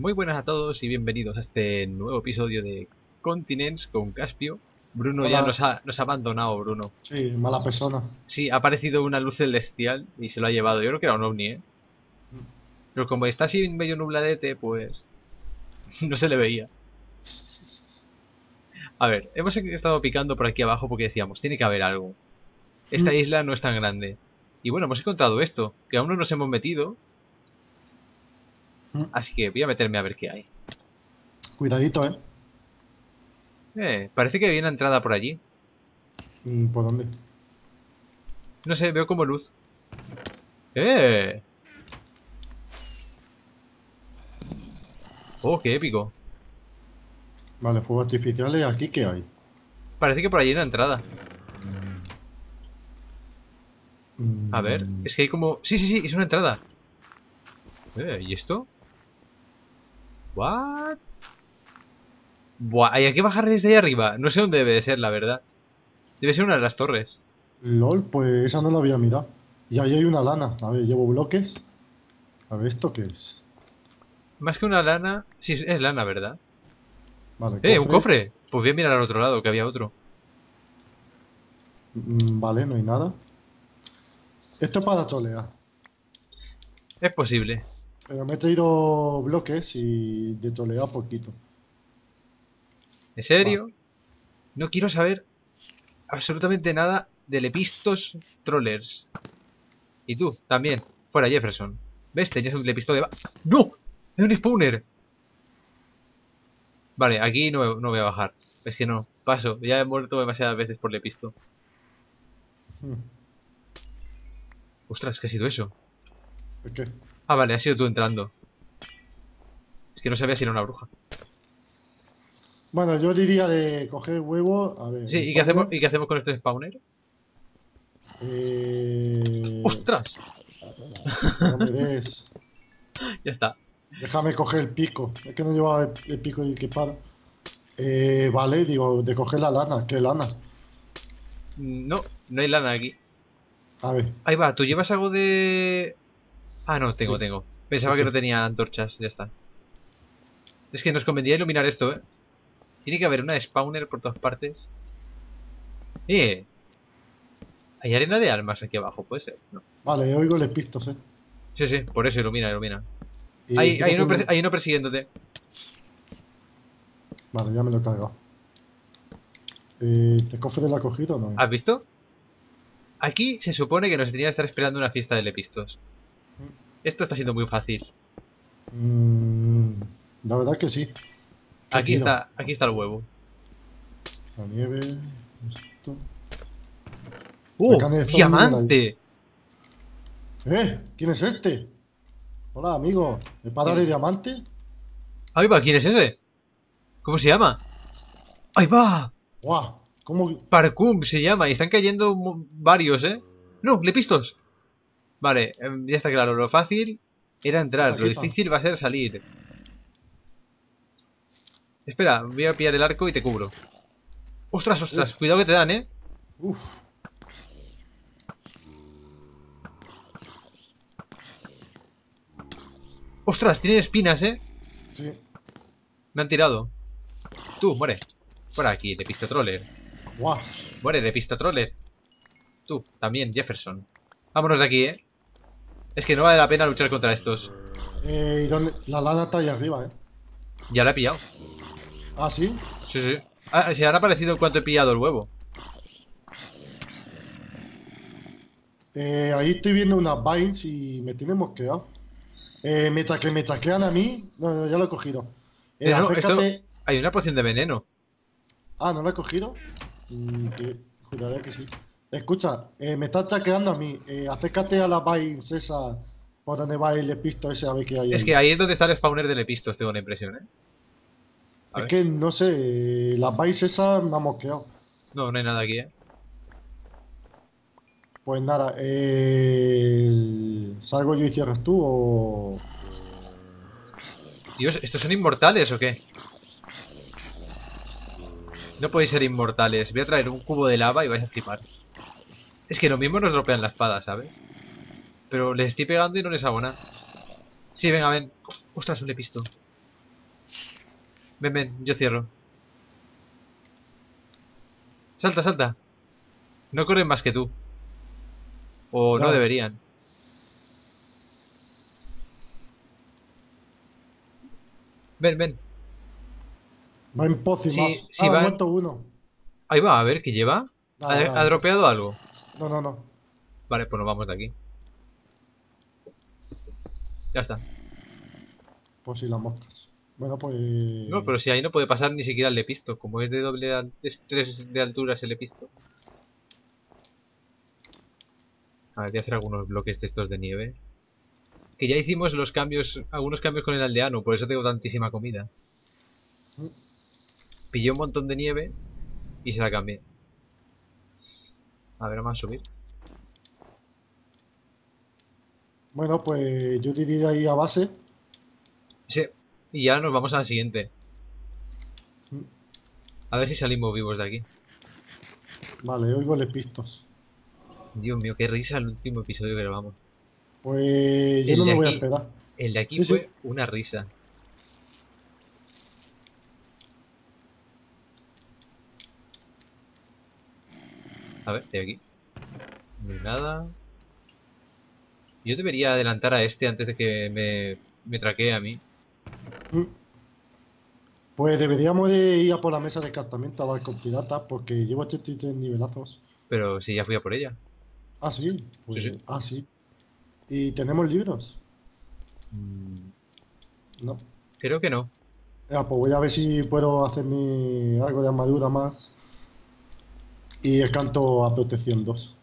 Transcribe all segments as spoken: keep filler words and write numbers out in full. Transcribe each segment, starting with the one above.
Muy buenas a todos y bienvenidos a este nuevo episodio de Continents con Caspio. Bruno ya Hola, nos ha, nos ha abandonado, Bruno. sí, mala persona. Sí, ha aparecido una luz celestial y se lo ha llevado. Yo creo que era un ovni, ¿eh? Pero como está así medio nubladete, pues no se le veía. A ver, hemos estado picando por aquí abajo porque decíamos, tiene que haber algo. Esta Mm, isla no es tan grande. Y bueno, hemos encontrado esto, que aún no nos hemos metido, mm. así que voy a meterme a ver qué hay. Cuidadito, ¿eh? Eh, parece que hay una entrada por allí. Mm, ¿Por dónde? No sé, veo como luz. ¡Eh! ¡Oh, qué épico! Vale, fuegos artificiales, ¿aquí qué hay? Parece que por allí hay una entrada. A ver, Mm, es que hay como... Sí, sí, sí, es una entrada. Eh, ¿y esto? ¿What? Buah, hay que bajar desde ahí arriba. No sé dónde debe de ser, la verdad. Debe ser una de las torres. LOL, pues esa no la había mirado. Y ahí hay una lana. A ver, llevo bloques. A ver, ¿esto qué es? Más que una lana... Sí, es lana, ¿verdad? Vale, ¡Eh, un cofre. cofre! Pues voy a mirar al otro lado, que había otro. Mm, Vale, no hay nada. Esto es para trolear. Es posible. Pero me he traído bloques y de trolear poquito. ¿En Va. serio? No quiero saber absolutamente nada de Lepistos Trollers. Y tú, también. Fuera, Jefferson. ¿Ves? Tenías un Lepisto de... ba- ¡No! ¡Es un spawner! Vale, aquí no, no voy a bajar. Es que no, paso. Ya he muerto demasiadas veces por Lepisto. Mm, Ostras, ¿qué ha sido eso? ¿Es qué? Ah, vale, ha sido tú entrando. Es que no sabía si era una bruja. Bueno, yo diría de coger huevo. A ver, Sí, el ¿y qué hacemos, spawner. ¿y qué hacemos con este spawner? Eh... ¡Ostras! No me des. Ya está. Déjame coger el pico. Es que no llevaba el, el pico y equipado. Eh, vale, digo, de coger la lana. ¿Qué lana? No, no hay lana aquí. A ver, Ahí va, ¿tú llevas algo de...? Ah, no, tengo, ¿de, tengo. de Pensaba que no qué? tenía antorchas, ya está. Es que nos convendría iluminar esto, ¿eh? Tiene que haber una spawner por todas partes. ¡Eh! Hay arena de almas aquí abajo, puede ser. No. Vale, oigo los pistos, eh. Sí, sí, por eso ilumina, ilumina. Y Hay, hay, quítate uno, uno. hay uno persiguiéndote. Vale, ya me lo he cargado. Eh, ¿te cofre de la cogido o no? ¿Has visto? Aquí se supone que nos tenía que estar esperando una fiesta de lepistos. Esto está siendo muy fácil. Mm, la verdad que sí. ¿Qué Aquí tiro? está, aquí está el huevo. La nieve. Esto. La ¡Oh! carne de zombie me la... ¡Diamante! ¡Eh! ¿Quién es este? Hola, amigo. ¿Me para ¿Quién de es? diamante? ¡Ahí va! ¿Quién es ese? ¿Cómo se llama? ¡Ahí va! ¡Guau! ¿Cómo? Parkour se llama y están cayendo mo- varios, ¿eh? ¡No! ¡Lepistos! Vale, em, ya está claro. Lo fácil era entrar. Quita, Lo quita. difícil va a ser salir. Espera, voy a pillar el arco y te cubro. ¡Ostras, Uh, ostras! Cuidado que te dan, ¿eh? uf. ¡Ostras! Tiene espinas, ¿eh? Sí. Me han tirado. Tú, muere. Por aquí, de pistotroller. ¡Guau! Muere de pistotroller. Tú, también, Jefferson. Vámonos de aquí, ¿eh? Es que no vale la pena luchar contra estos. Eh, ¿y dónde? La lana está ahí arriba, ¿eh? Ya la he pillado. Ah, sí. Sí, sí. Ah, se han aparecido en cuanto he pillado el huevo. Eh, ahí estoy viendo unas vines y me tiene mosqueado. Eh, mientras que me traquean a mí. No, no, ya lo he cogido. Eh, Pero no, esto... acércate. Hay una poción de veneno. Ah, ¿no lo he cogido? Mm, que, juraría que sí. Escucha, eh, me estás traqueando a mí. Eh, acércate a las vines esas por donde va el pisto ese a ver qué hay Es ahí. que ahí es donde está el spawner de lepistos, tengo la impresión, ¿eh? A Es ver. que no sé, eh, las vines esas me han mosqueado. No, no hay nada aquí, ¿eh? Pues nada, eh, ¿salgo yo y cierras tú o...? Dios, ¿estos son inmortales o qué? No podéis ser inmortales. Voy a traer un cubo de lava y vais a flipar. Es que lo mismo nos dropean la espada, ¿sabes? Pero les estoy pegando y no les hago nada. Sí, venga, ven. Ostras, un lepisto. Ven, ven, yo cierro. Salta, salta. No corren más que tú. O no Ya, deberían. Ven, ven. va en Si, pócimas. si Ah, ha van... muerto uno. Ahí va, a ver, ¿qué lleva? ¿Ha, Nada, ha nada. dropeado algo? No, no, no. Vale, pues nos vamos de aquí. Ya está. Pues sí, las moscas. Bueno, pues. No, pero si ahí no puede pasar ni siquiera el lepisto. Como es de doble al- es tres de altura ese lepisto. A ver, voy a hacer algunos bloques de estos de nieve. Que ya hicimos los cambios, algunos cambios con el aldeano, por eso tengo tantísima comida. Pillé un montón de nieve y se la cambié. A ver, vamos a subir. Bueno, pues yo diría ahí a base. Sí. Y ya nos vamos a la siguiente. Mm, A ver si salimos vivos de aquí. Vale, oigo les pistos. Dios mío, qué risa el último episodio que grabamos. Pues yo El no de me voy a aquí, esperar. el de aquí Sí, sí. fue una risa. A ver, de aquí. No hay nada. Yo debería adelantar a este antes de que me, me traquee a mí. Mm. Pues deberíamos de ir a por la mesa de cartamiento a dar con piratas porque llevo ochenta y tres nivelazos. Pero si ya fui a por ella. Ah, sí. Sí, sí. Pues, ah, sí. ¿Y tenemos libros? Mm, No. creo que no. Ah, pues voy a ver si puedo hacerme algo de armadura más. Y el canto a protección dos.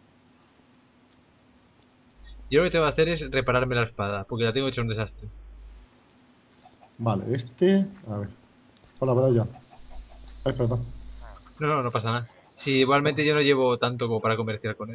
Yo lo que tengo que hacer es repararme la espada, porque la tengo hecha un desastre. Vale, este. A ver. Hola, Brian. Ay, perdón. No, no, no pasa nada. Si igualmente yo no llevo tanto como para comerciar con él.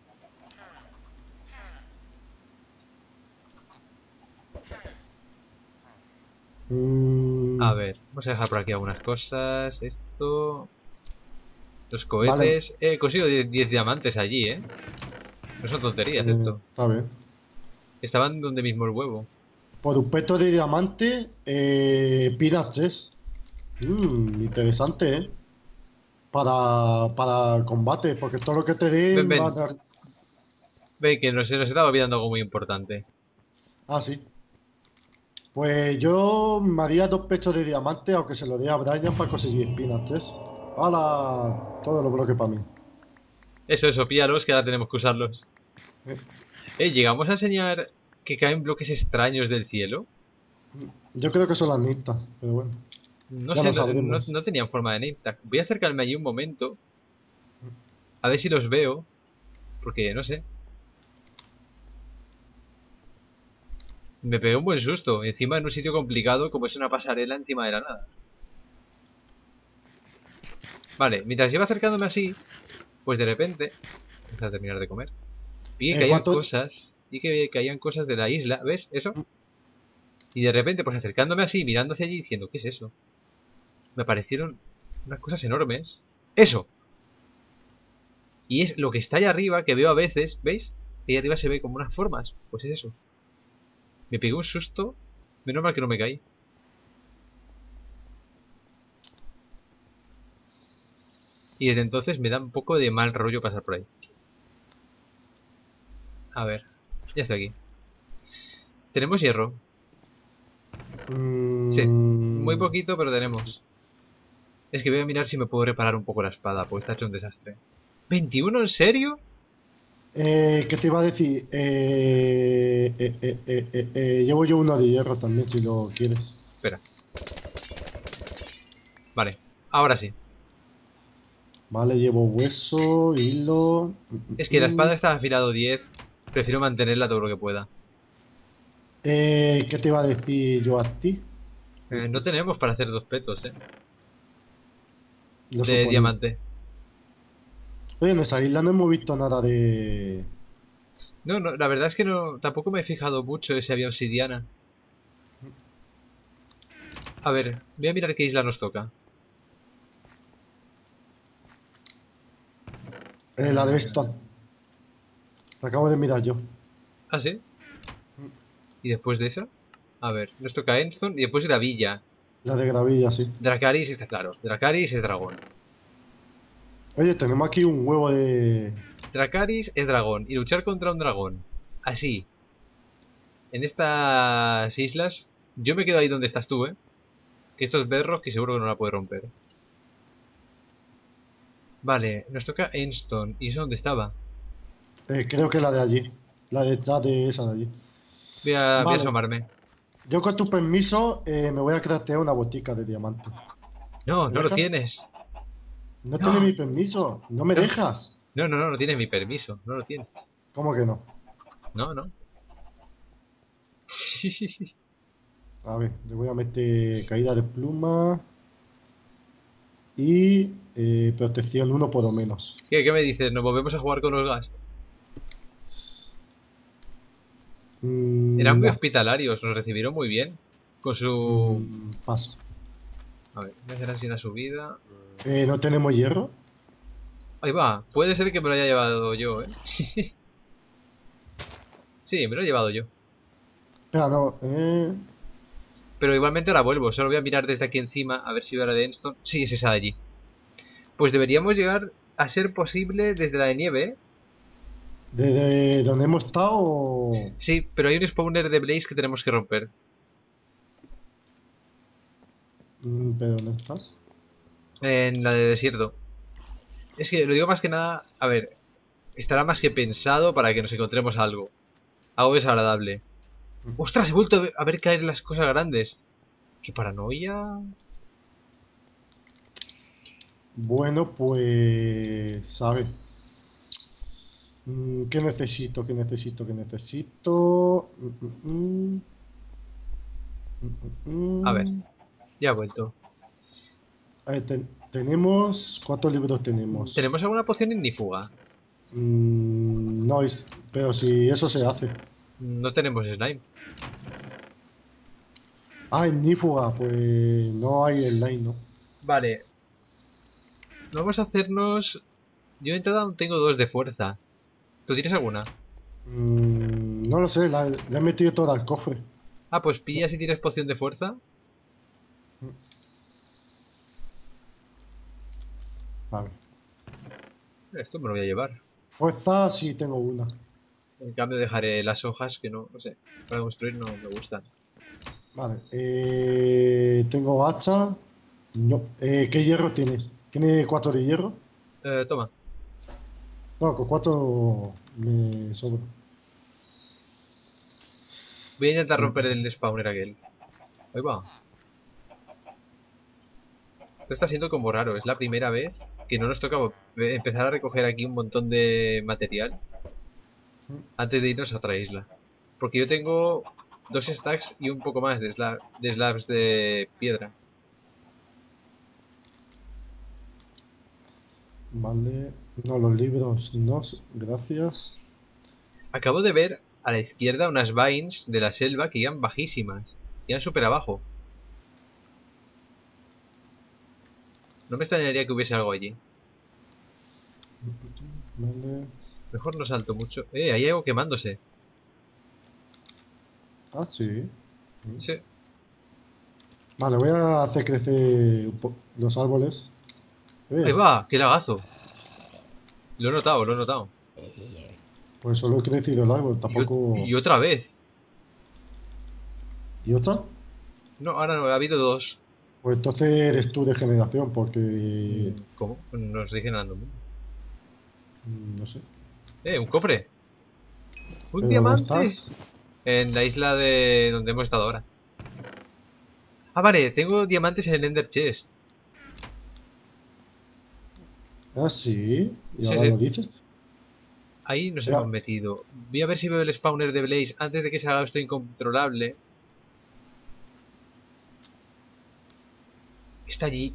Mm, A ver, vamos a dejar por aquí algunas cosas. Esto... Los vale, cohetes... Eh, he conseguido diez diamantes allí, ¿eh? No son tonterías eh, esto. está bien. Estaban donde mismo el huevo. Por un peto de diamante, eh, Pinas tres. Mm, interesante, ¿eh? Para, para combate, porque todo lo que te Ven, den va a ven. dar. Ven, que nos, se nos estaba olvidando algo muy importante. Ah, sí. Pues yo me haría dos pechos de diamante, aunque se lo dé a Brian para conseguir espinas tres. ¡Hala! Todo lo bloque para mí. Eso, eso, píalos, que ahora tenemos que usarlos. Eh, Eh, ¿llegamos a enseñar que caen bloques extraños del cielo? Yo creo que son las nistas, pero bueno, No ya sé, lo no, no, sabremos. no tenían forma de name tag. Voy a acercarme allí un momento. A ver si los veo. Porque, no sé. Me pegué un buen susto. Encima en un sitio complicado como es una pasarela encima de la nada. Vale, mientras iba acercándome así, pues de repente... Vamos a terminar de comer. Vi que Eh, caían ¿cuánto? cosas. Vi que caían cosas de la isla. ¿Ves? ¿Eso? Y de repente, pues acercándome así, mirando hacia allí, diciendo, ¿qué es eso? Me aparecieron unas cosas enormes. ¡Eso! Y es lo que está allá arriba, que veo a veces, ¿veis? Que ahí arriba se ve como unas formas. Pues es eso. Me pegué un susto. Menos mal que no me caí. Y desde entonces me da un poco de mal rollo pasar por ahí. A ver, ya estoy aquí. ¿Tenemos hierro? Sí. Muy Mm, poquito, pero tenemos. Es que voy a mirar si me puedo reparar un poco la espada, porque está hecho un desastre. ¿veintiuno? ¿En serio? eh, ¿qué te iba a decir? Eh, eh, eh, eh, eh, eh, llevo yo uno de hierro también, si lo quieres. Espera. Vale, ahora sí. Vale, llevo hueso, hilo. Es mm, que la mm, espada mm. está afilado diez. Prefiero mantenerla todo lo que pueda. Eh, ¿qué te iba a decir yo a ti? Eh, no tenemos para hacer dos petos, eh. Lo De suponía. diamante. Oye, en esa isla no hemos visto nada de. No, no, la verdad es que no, tampoco me he fijado mucho de si había obsidiana. A ver, voy a mirar qué isla nos toca. Eh, la de Eh, esta. La acabo de mirar yo. ¿Ah, sí? ¿Y después de esa? A ver, nos toca Enstone y después la villa. La de gravilla, sí. Dracaris está claro. Dracaris es dragón. Oye, tenemos aquí un huevo de... Dracaris es dragón. Y luchar contra un dragón. Así. En estas islas. Yo me quedo ahí donde estás tú, ¿eh? Que estos berros que seguro que no la puede romper. Vale, nos toca Enston. ¿Y eso dónde estaba? eh, creo que la de allí. La detrás de esa de allí. Voy a, voy a Vale. asomarme. Yo con tu permiso eh, me voy a craftear una botica de diamante. No, ¿Me no lo dejas? tienes. No tiene No, mi permiso. ¿No me no. dejas? No, no, no, no tienes mi permiso. No lo tienes. ¿Cómo que no? No, no. A ver, le voy a meter caída de pluma y eh, protección uno por lo menos. ¿Qué, qué me dices? ¿Nos volvemos a jugar con los Gast? Mm, Eran muy no. hospitalarios, nos recibieron muy bien. Con su... Mm, paso. A ver, voy a hacer así una subida. Eh, ¿no tenemos hierro? Ahí va, puede ser que me lo haya llevado yo, ¿eh? Sí, me lo he llevado yo. Espera, no. Eh, Pero igualmente ahora vuelvo, solo voy a mirar desde aquí encima a ver si veo la de Enston. Sí, es esa de allí. Pues deberíamos llegar a ser posible desde la de nieve, ¿eh? ¿desde donde hemos estado? Sí, pero hay un spawner de Blaze que tenemos que romper. Mm, ¿pero dónde estás? En la de desierto. Es que lo digo más que nada, a ver, estará más que pensado para que nos encontremos algo. Algo desagradable. ¡Ostras! He vuelto a ver, a ver caer las cosas grandes. ¡Qué paranoia! Bueno, pues... ¿Sabes? Mm, ¿qué necesito? ¿Qué necesito? ¿Qué necesito? Mm, mm, mm, A ver, mm, mm. ya he vuelto. A ver, ten- tenemos... ¿Cuántos libros tenemos? ¿Tenemos alguna poción ignífuga? Mm, no, es- pero si eso se hace. No tenemos slime. Ah, ignífuga, pues no hay online, ¿no? Vale, vamos a hacernos... Yo de entrada aún tengo dos de fuerza. ¿Tú tienes alguna? Mm, no lo sé, la, la he metido toda al cofre. Ah, pues pilla si tienes poción de fuerza. Vale. Esto me lo voy a llevar. Fuerza sí tengo una. En cambio dejaré las hojas que no, no sé, para construir no me gustan. Vale. Eh, tengo hacha. No. Eh, ¿qué hierro tienes? ¿Tiene cuatro de hierro? Eh, toma. No, con cuatro me sobra. Voy a intentar romper el spawner aquel. Ahí va. Esto está siendo como raro. Es la primera vez que no nos toca empezar a recoger aquí un montón de material antes de irnos a otra isla. Porque yo tengo dos stacks y un poco más de, slab, de slabs de piedra. Vale. No, los libros no. Gracias. Acabo de ver a la izquierda unas vines de la selva que iban bajísimas. Iban súper abajo. No me extrañaría que hubiese algo allí. Vale. Mejor no salto mucho. Eh, hay algo quemándose. Ah, sí. Sí. Vale, voy a hacer crecer un po- los árboles. Ahí Eh, va, qué lagazo. Lo he notado, lo he notado. pues solo he crecido el árbol, Y, ot- tampoco. y otra vez. ¿Y otra? No, ahora no, ha habido dos. Pues entonces eres tú de generación, porque. Mm, ¿Cómo? Nos dije nada. mm, No sé. Eh, un cofre. ¡Un ¿Pero dónde diamante! estás? En la isla de donde hemos estado ahora. Ah, vale, tengo diamantes en el Ender Chest. Ah, sí. ¿Y Sí, ahora sí. lo dices? Ahí nos Ya. hemos metido. Voy a ver si veo el spawner de Blaze antes de que se haga esto incontrolable. Está allí.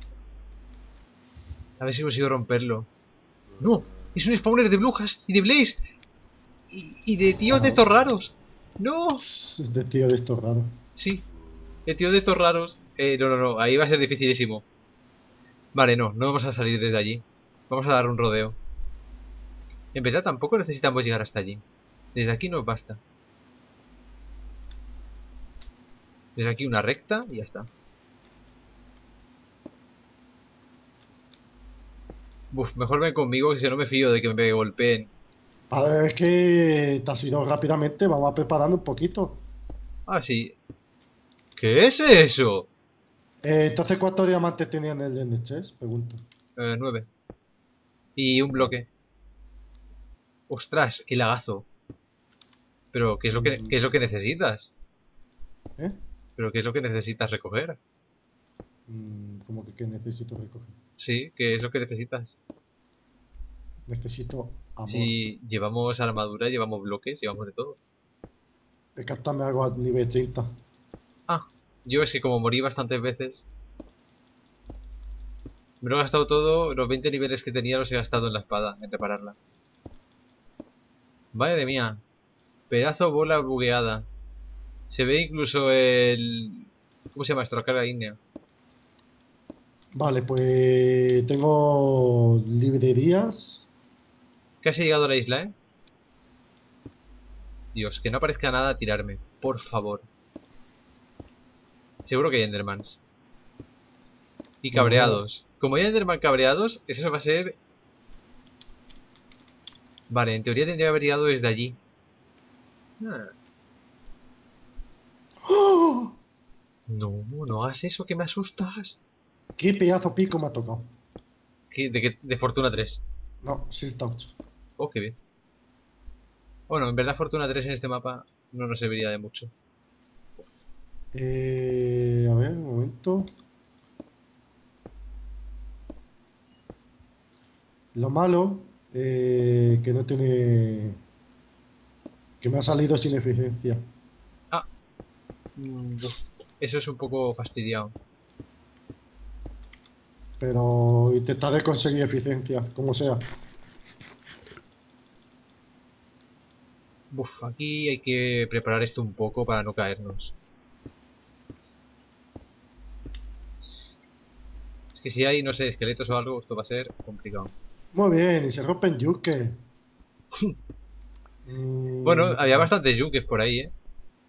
A ver si consigo romperlo. ¡No! ¡Es un spawner de brujas y de Blaze! Y, y de tíos de Ah, estos raros. ¡No! es de tío de esto raro. Sí, de tíos de estos raros. Eh, no, no, no. Ahí va a ser dificilísimo. Vale, no. No vamos a salir desde allí. Vamos a dar un rodeo. En verdad tampoco necesitamos llegar hasta allí. Desde aquí nos basta. Desde aquí una recta y ya está. Buf, mejor ven conmigo, que si no me fío de que me golpeen. A ver, es que te has ido rápidamente, vamos a preparando un poquito. Ah, sí. ¿Qué es eso? Eh, entonces, ¿cuántos diamantes tenían en el Ender Chest? Pregunto. Eh, nueve. Y un bloque. Ostras, qué lagazo. Pero, ¿qué es lo que, Mm, qué es lo que necesitas? ¿Eh? ¿Pero qué es lo que necesitas recoger? Mm, como que, ¿qué necesito recoger? Sí, ¿qué es lo que necesitas? Necesito amor. Si llevamos armadura, llevamos bloques, llevamos de todo. Descartarme algo a nivel treinta. Ah, yo es que como morí bastantes veces, me lo he gastado todo, los veinte niveles que tenía los he gastado en la espada, en repararla. Madre mía, pedazo bola bugueada. Se ve incluso el... ¿Cómo se llama esto? La carga ígnea. Vale, pues tengo librerías. Casi he llegado a la isla, ¿eh? Dios, que no aparezca nada a tirarme, por favor. Seguro que hay Endermans. Y Bueno, mira, cabreados. Como hay Enderman cabreados, eso va a ser... Vale, en teoría tendría que haber llegado desde allí. Ah, ¡oh! no, no hagas eso, que me asustas. ¿Qué pedazo pico me ha tocado? ¿Qué- ¿De, qué- de Fortuna tres? No, Silk Touch. Oh, qué bien. Bueno, en verdad Fortuna tres en este mapa no nos serviría de mucho. Eh, a ver, un momento. Lo malo, eh, que no tiene. Que me ha salido sin eficiencia. Ah, mm, uf, eso es un poco fastidiado. Pero intentaré conseguir eficiencia, como sea. Uf, aquí hay que preparar esto un poco para no caernos. Es que si hay, no sé, esqueletos o algo, esto va a ser complicado. Muy bien, y se rompen yuke. Bueno, Mm, había bastantes yukes por ahí, ¿eh?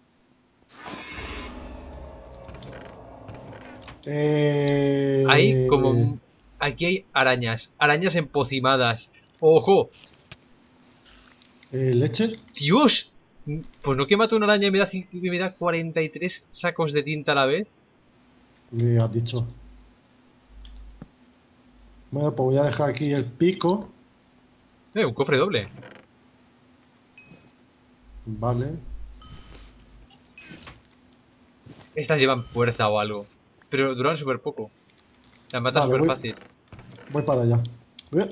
Hay eh, como... Aquí hay arañas. Arañas empocimadas. ¡Ojo! eh, leche. ¡Dios! Pues no que mato una araña y me da, cin- y me da cuarenta y tres sacos de tinta a la vez. Me has dicho. Bueno, pues voy a dejar aquí el pico. Eh, un cofre doble. Vale. Estas llevan fuerza o algo. Pero duran súper poco. Las mata Vale, súper voy, fácil. voy para allá. Eh,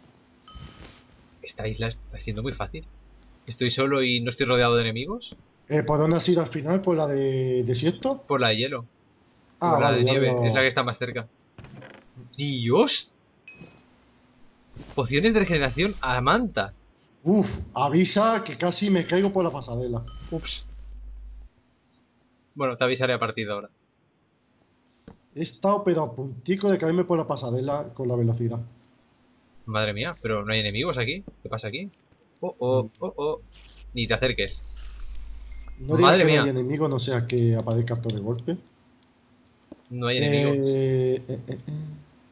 Esta isla está siendo muy fácil. Estoy solo y no estoy rodeado de enemigos. eh, ¿por dónde has ido al final? ¿Por la de desierto? Por la de hielo. Ah, Por la vale, de ya nieve. Es la que veo. está más cerca. ¡Dios! Pociones de regeneración a manta. Uf, avisa que casi me caigo por la pasarela. Ups. Bueno, te avisaré a partir de ahora. He estado pero a puntico de caerme por la pasarela con la velocidad. Madre mía, pero no hay enemigos aquí. ¿Qué pasa aquí? Oh, Mm, oh, oh, oh. Ni te acerques. No digas Madre que no hay mía, enemigo, no sea que aparezca todo de golpe. no hay enemigos. Eh, eh, eh, eh.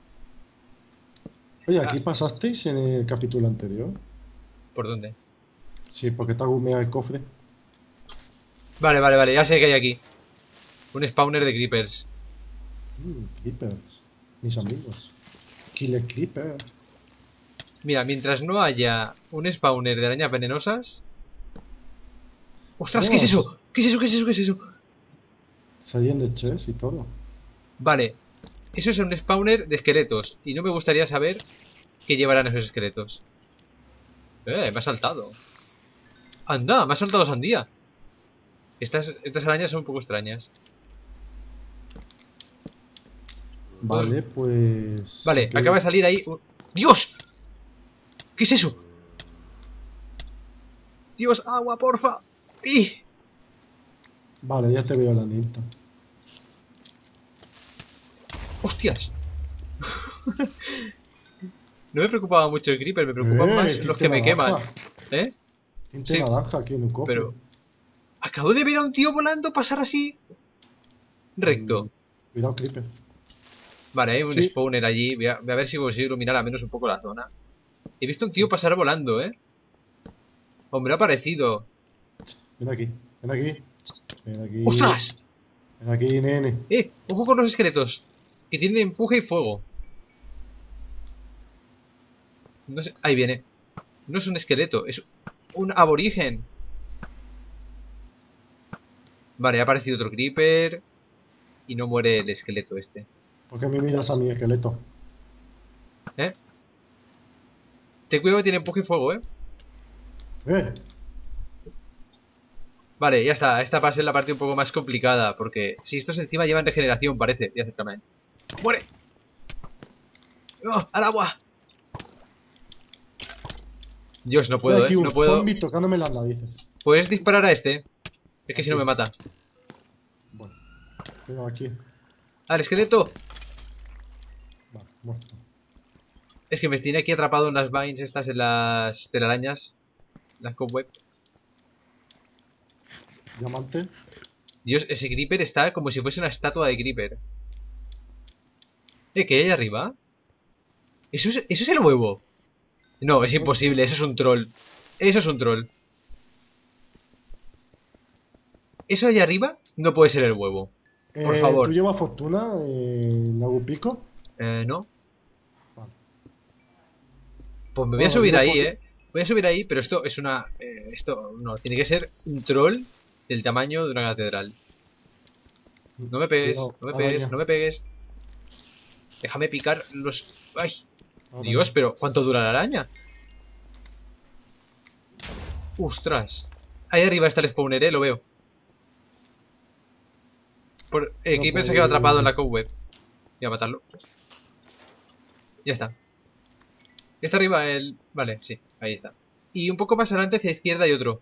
Oye, Ah, ¿aquí pasasteis en el capítulo anterior? ¿por dónde? Sí, porque está gumeado el cofre. Vale, vale, vale, ya sé que hay aquí. Un spawner de creepers. Mm, creepers. Mis amigos. Killer creeper. Mira, mientras no haya un spawner de arañas venenosas. ¡Ostras! ¿Qué es Oh, eso? ¿Qué es eso? ¿Qué es eso? ¿Qué es eso? salían de chest y todo. Vale, eso es un spawner de esqueletos. Y no me gustaría saber qué llevarán esos esqueletos. Eh, me ha saltado. ¡Anda! Me ha saltado sandía. Estas, estas arañas son un poco extrañas. Otros- Vale, pues. Si Vale, acaba quieres- de salir ahí un... ¡Dios! ¿Qué es eso? ¡Dios, agua, porfa! ¡Y! Vale, ya te veo la neta. ¡Hostias! No me preocupaba mucho el creeper, me preocupan ¡Eh! más los Tinte que me queman. naranja. ¿Eh? Tinte Sí, naranja aquí en un cofre. pero... Acabo de ver a un tío volando pasar así. Mm, Recto. cuidado, creeper. Vale, hay un Sí. spawner allí. Voy a, voy a ver si consigo iluminar al menos un poco la zona. He visto un tío pasar volando, ¿eh? Hombre, ha aparecido. Ven aquí, ven aquí. Ven aquí. ¡Ostras! Ven aquí, nene. ¡Eh! Ojo con los esqueletos. Que tienen empuje y fuego. No sé. Ahí viene. No es un esqueleto, es un aborigen. Vale, ha aparecido otro creeper. Y no muere el esqueleto este. ¿Por qué me miras a mi esqueleto? ¿Eh? Ten cuidado que tiene empuje y fuego, ¿eh? ¡Eh! Vale, ya está. Esta va a ser la parte un poco más complicada. Porque si estos encima llevan regeneración, parece. Voy a acercarme. ¡Muere! ¡Oh! ¡Al agua! Dios, no Hay puedo, aquí ¿eh? un No puedo. zombie tocándome las narices. ¿Puedes disparar a este? Es que si no me mata. Bueno, cuidado aquí. ¡Al esqueleto! Vale, muerto. Es que me tiene aquí atrapado en las vines estas, en las telarañas. Las cobweb. Diamante. Dios, ese creeper está como si fuese una estatua de creeper. ¿Eh? ¿Qué hay ahí arriba? ¿Eso es, ¿Eso es el huevo? No, es imposible, eso es un troll. Eso es un troll. ¿Eso allá arriba? No puede ser el huevo. Por Eh, favor. ¿Tú llevas fortuna en algún pico? Eh, no. Vale. Pues me voy a Bueno, subir digo ahí, porque- eh. Voy a subir ahí, pero esto es una... eh, esto no, tiene que ser un troll del tamaño de una catedral. No me pegues, Cuidado, no me pegues, araña. no me pegues. Déjame picar los... ¡Ay! Araña. Dios, pero ¿cuánto dura la araña? ¡Ostras! Ahí arriba está el spawner, eh, lo veo. Por... El No creeper se ha puede- quedado atrapado en la cobweb. Voy a matarlo. Ya está. Está arriba el... Vale, sí, ahí está. Y un poco más adelante hacia izquierda hay otro.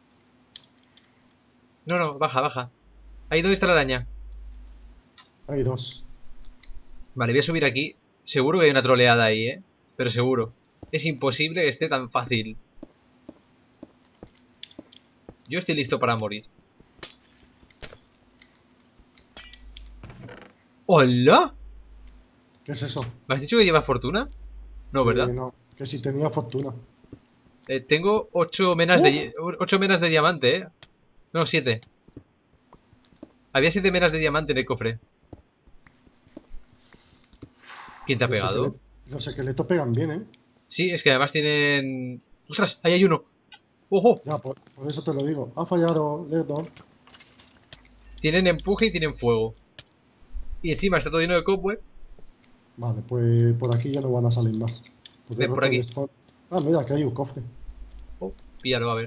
No, no, baja, baja. Ahí donde está la araña. Hay dos. Vale, voy a subir aquí. Seguro que hay una troleada ahí, eh. Pero seguro. Es imposible que esté tan fácil. Yo estoy listo para morir. ¡Hola! ¿Qué es eso? ¿Me has dicho que lleva fortuna? No, ¿verdad? Eh, no, que si tenía fortuna. Eh, tengo ocho menas de ocho menas de diamante, eh. No, siete. Había siete menas de diamante en el cofre. ¿Quién te ha Los pegado? esqueletos- Los esqueletos pegan bien, ¿eh? Sí, es que además tienen... ¡Ostras! Ahí hay uno. ¡Ojo! Ya, por, por eso te lo digo. Ha fallado, Ledo. Tienen empuje y tienen fuego. Y encima está todo lleno de cobweb. Vale, pues por aquí ya no van a salir más. Porque Ven he por roto aquí. el spawn. Ah, mira, que hay un cofre. Oh, píllalo, a ver.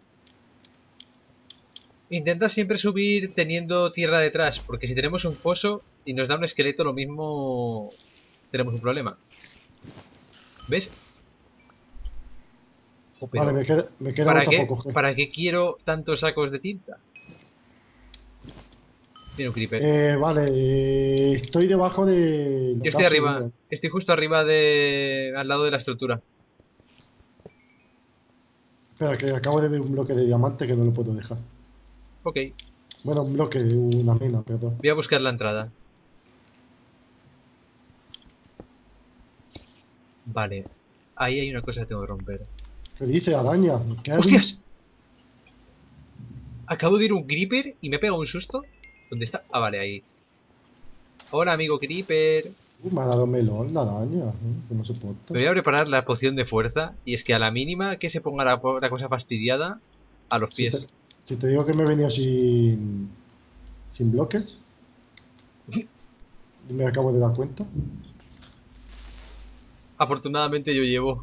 Intenta siempre subir teniendo tierra detrás, porque si tenemos un foso y nos da un esqueleto, lo mismo tenemos un problema. ¿Ves? Ojo, pero Vale, me queda, me queda ¿para otra qué, por coger. ¿para qué quiero tantos sacos de tinta? Tiene un creeper. Eh, vale, eh, estoy debajo de. los Yo estoy gases, arriba, mira. estoy justo arriba de... al lado de la estructura. Espera, que acabo de ver un bloque de diamante que no lo puedo dejar. Ok, Bueno, un bloque, una mina, perdón. voy a buscar la entrada. Vale, ahí hay una cosa que tengo que romper. ¿Qué dice araña? ¿Qué hay? ¡Hostias! Acabo de ir un creeper y me he pegado un susto. ¿Dónde está? Ah, vale, ahí. Hola, amigo creeper. Uh, me ha dado melón la araña, ¿eh? Que no se porta. Me voy a preparar la poción de fuerza. Y es que a la mínima que se ponga la, la cosa fastidiada, a los Si te, pies. si te digo que me he venido sin. sin bloques. Y me acabo de dar cuenta. Afortunadamente yo llevo.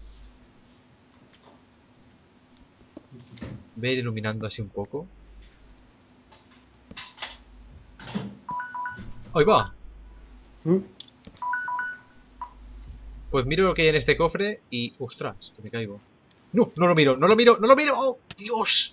Voy a ir iluminando así un poco. ¡Ahí va! ¿Mm? Pues miro lo que hay en este cofre y... ¡Ostras! Que me caigo. ¡No! ¡No lo miro! ¡No lo miro! ¡No lo miro! ¡Oh! ¡Dios!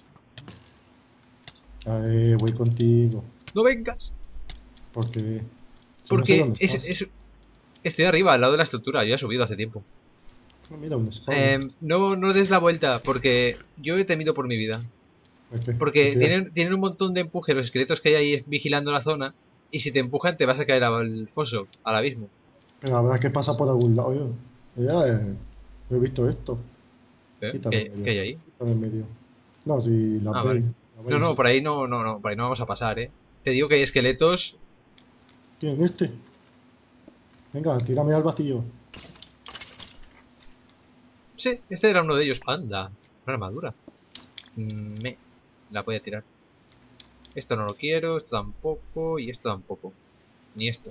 Eh, voy contigo. ¡No vengas! Porque. si no sé Porque dónde es, estás. es- estoy arriba, al lado de la estructura. Yo he subido hace tiempo. No, mira, un spawn. Em, no, no des la vuelta, porque yo he temido por mi vida. ¿Por qué? Porque Porque- tienen, tienen un montón de empuje los esqueletos que hay ahí vigilando la zona. Y si te empujan te vas a caer al foso, al abismo. Pero la verdad es que pasa por algún lado yo. Ya eh, he visto esto. ¿Eh? Quítalo en ¿Qué, qué medio. hay ahí? Quítalo en medio. No, si las Ah, veis. vale. Las No, veis, no, sí. por ahí no, no, no, por ahí no vamos a pasar, eh. Te digo que hay esqueletos. ¿Quién este? Venga, tírame al vacío. Sí, este era uno de ellos. Anda, una armadura. Mm, Me, la voy a tirar. Esto no lo quiero, esto tampoco, y esto tampoco. Ni esto.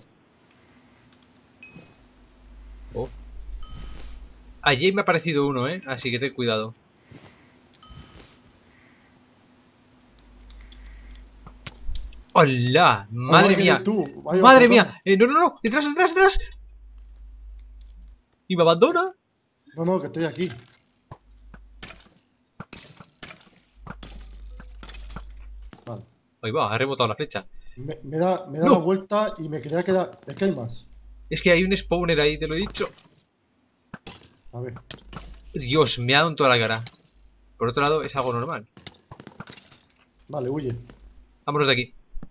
Oh. Allí me ha aparecido uno, eh, así que ten cuidado. ¡Hola! Ah, no, ¡Madre que mía! eres tú. Vaya ¡Madre patón. mía! Eh, no, no, no, detrás, detrás, detrás. ¿Y me abandona? No, no, que estoy aquí. Vale. Ahí va, ha rebotado la flecha. Me, me da, me da la ¡No! vuelta y me quería quedar. Es que hay más. Es que hay un spawner ahí, te lo he dicho. A ver. Dios, me ha dado en toda la cara. Por otro lado, es algo normal. Vale, huye. Vámonos de aquí.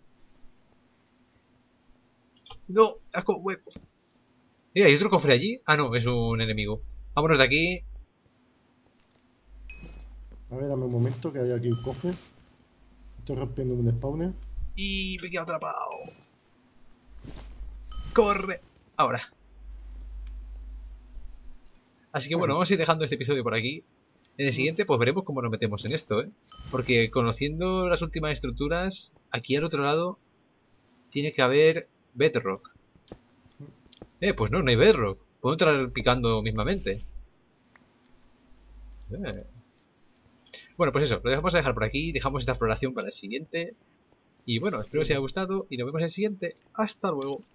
No, asco, huevo. Eh, ¿hay otro cofre allí? Ah, no, es un enemigo. Vámonos de aquí. A ver, dame un momento que hay aquí un cofre. Estoy rompiendo un spawner. Y me quedo atrapado. Corre. Ahora. Así que bueno, Bueno, vamos a ir dejando este episodio por aquí. En el siguiente pues veremos cómo nos metemos en esto, ¿eh? Porque conociendo las últimas estructuras, aquí al otro lado tiene que haber bedrock. Eh, pues no, no hay bedrock. Puedo entrar picando mismamente. Eh. Bueno, pues eso, lo dejamos a dejar por aquí. Dejamos esta exploración para el siguiente. Y bueno, espero que os haya gustado y nos vemos en el siguiente. Hasta luego.